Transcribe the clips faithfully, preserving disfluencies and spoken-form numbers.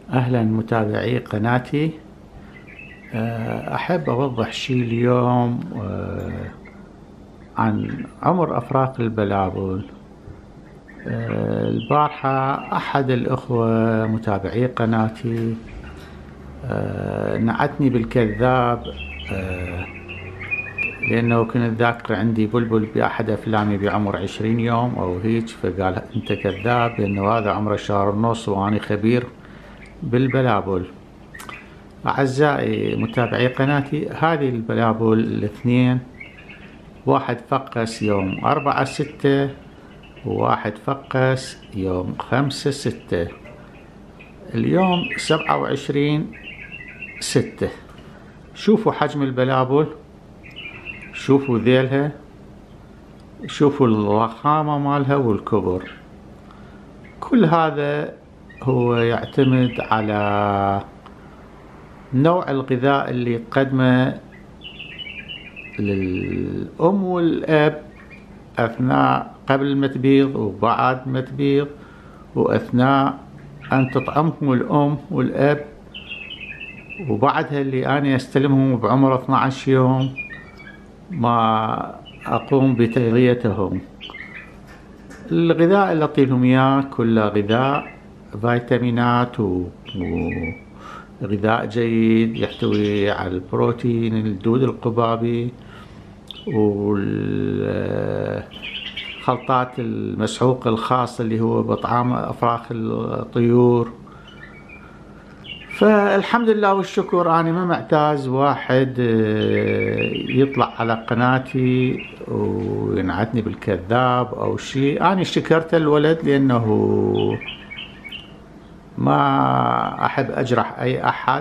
أهلا متابعي قناتي. أحب أوضح شيء اليوم عن عمر أفراق البلابل. البارحة أحد الأخوة متابعي قناتي نعتني بالكذاب، لأنه كنت ذاكر عندي بلبل بأحد أفلامي بعمر عشرين يوم أو هيك، فقال أنت كذاب لأنه هذا عمره شهر ونص وأنا خبير بالبلابل. أعزائي متابعي قناتي، هذه البلابل الاثنين، واحد فقس يوم أربعة ستة وواحد فقس يوم خمسة ستة. اليوم سبعة وعشرين ستة. شوفوا حجم البلابل، شوفوا ذيلها، شوفوا الضخامة مالها والكبر. كل هذا هو يعتمد على نوع الغذاء اللي تقدمه للأم والأب أثناء قبل المتبيض وبعد المتبيض، وأثناء أن تطعمهم الأم والأب، وبعدها اللي أنا أستلمهم بعمر اثني عشر يوم ما أقوم بتغذيتهم. الغذاء اللي أعطيهم إياه كله غذاء فيتامينات وغذاء جيد يحتوي على البروتين، الدود القبابي، والخلطات المسحوق الخاص اللي هو بطعام أفراخ الطيور. فالحمد لله والشكر، أنا ما معتاز واحد يطلع على قناتي وينعتني بالكذاب أو شيء. أنا شكرت الولد لأنه ما أحب أجرح أي أحد،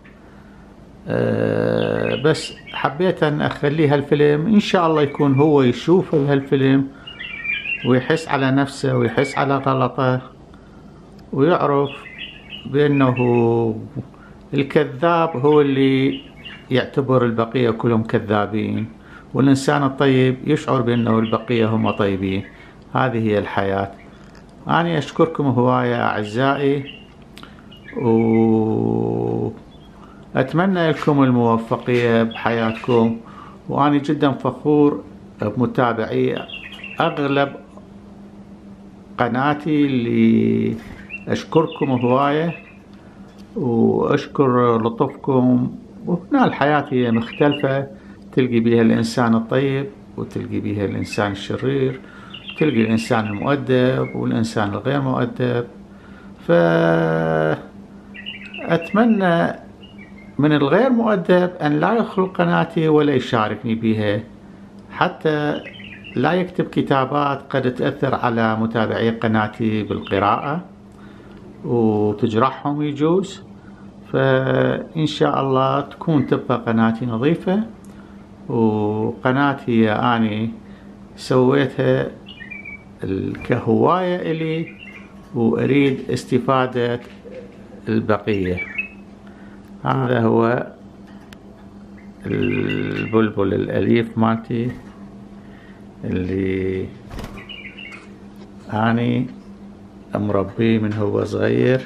بس حبيت أن أخلي هالفيلم إن شاء الله يكون هو يشوف هالفيلم ويحس على نفسه ويحس على غلطه ويعرف بأنه الكذاب هو اللي يعتبر البقية كلهم كذابين، والإنسان الطيب يشعر بأنه البقية هم طيبين. هذه هي الحياة. أنا أشكركم هواية أعزائي، وأتمنى لكم الموفقية بحياتكم، وأنا جدا فخور بمتابعي أغلب قناتي اللي أشكركم هواية وأشكر لطفكم. وهنا الحياة هي مختلفة، تلقي بها الإنسان الطيب وتلقي بها الإنسان الشرير، تلقي الإنسان المؤدب والإنسان الغير مؤدب. فأتمنى من الغير مؤدب أن لا يدخل قناتي ولا يشاركني بها، حتى لا يكتب كتابات قد تأثر على متابعي قناتي بالقراءة وتجرحهم يجوز. فإن شاء الله تكون تبقى قناتي نظيفة، وقناتي أني سويتها كهواية إلي وأريد استفادة البقية. هذا هو البلبل الأليف مالتي اللي أني مربيه من هو صغير،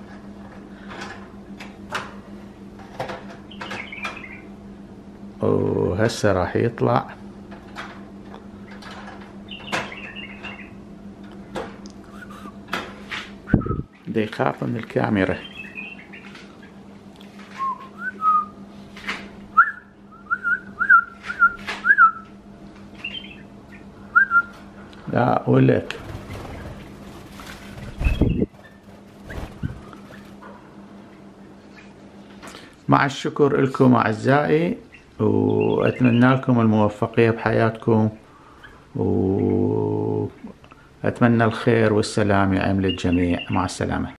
وهسه راح يطلع. دا يخاف من الكاميرا. لا ولك. مع الشكر لكم أعزائي، وأتمنى لكم الموفقية بحياتكم، وأتمنى الخير والسلام يعم للجميع. مع السلامة.